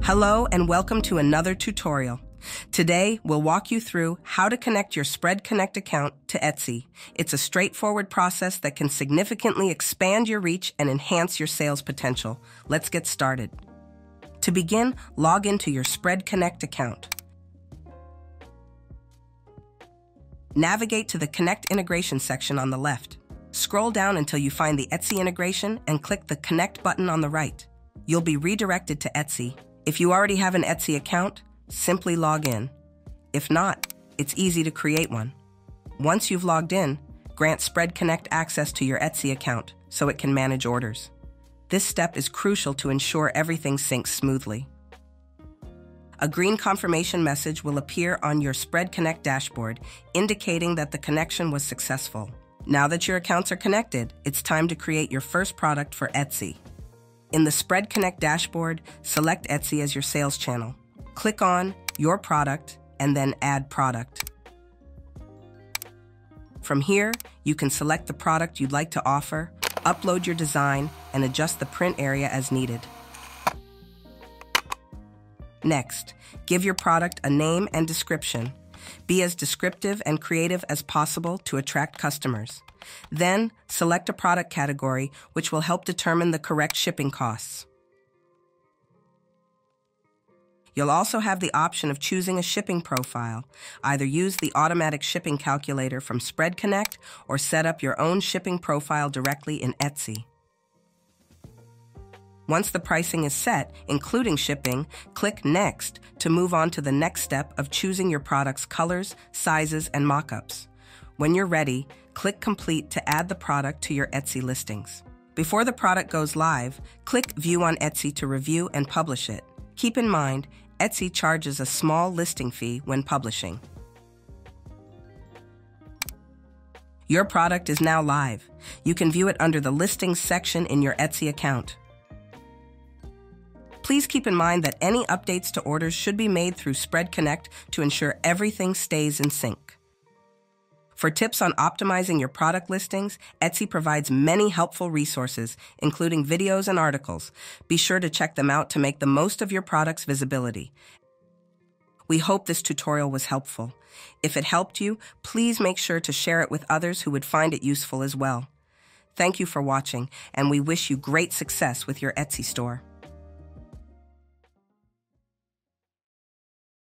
Hello and welcome to another tutorial. Today, we'll walk you through how to connect your Spreadconnect account to Etsy. It's a straightforward process that can significantly expand your reach and enhance your sales potential. Let's get started. To begin, log into your Spreadconnect account. Navigate to the Connect Integration section on the left. Scroll down until you find the Etsy integration and click the Connect button on the right. You'll be redirected to Etsy. If you already have an Etsy account, simply log in. If not, it's easy to create one. Once you've logged in, grant Spreadconnect access to your Etsy account so it can manage orders. This step is crucial to ensure everything syncs smoothly. A green confirmation message will appear on your Spreadconnect dashboard, indicating that the connection was successful. Now that your accounts are connected, it's time to create your first product for Etsy. In the Spreadconnect dashboard, select Etsy as your sales channel. Click on Your Product and then Add Product. From here, you can select the product you'd like to offer, upload your design, and adjust the print area as needed. Next, give your product a name and description. Be as descriptive and creative as possible to attract customers. Then, select a product category, which will help determine the correct shipping costs. You'll also have the option of choosing a shipping profile. Either use the automatic shipping calculator from Spreadconnect or set up your own shipping profile directly in Etsy. Once the pricing is set, including shipping, click Next to move on to the next step of choosing your product's colors, sizes, and mockups. When you're ready, click Complete to add the product to your Etsy listings. Before the product goes live, click View on Etsy to review and publish it. Keep in mind, Etsy charges a small listing fee when publishing. Your product is now live. You can view it under the Listings section in your Etsy account. Please keep in mind that any updates to orders should be made through Spreadconnect to ensure everything stays in sync. For tips on optimizing your product listings, Etsy provides many helpful resources, including videos and articles. Be sure to check them out to make the most of your product's visibility. We hope this tutorial was helpful. If it helped you, please make sure to share it with others who would find it useful as well. Thank you for watching, and we wish you great success with your Etsy store.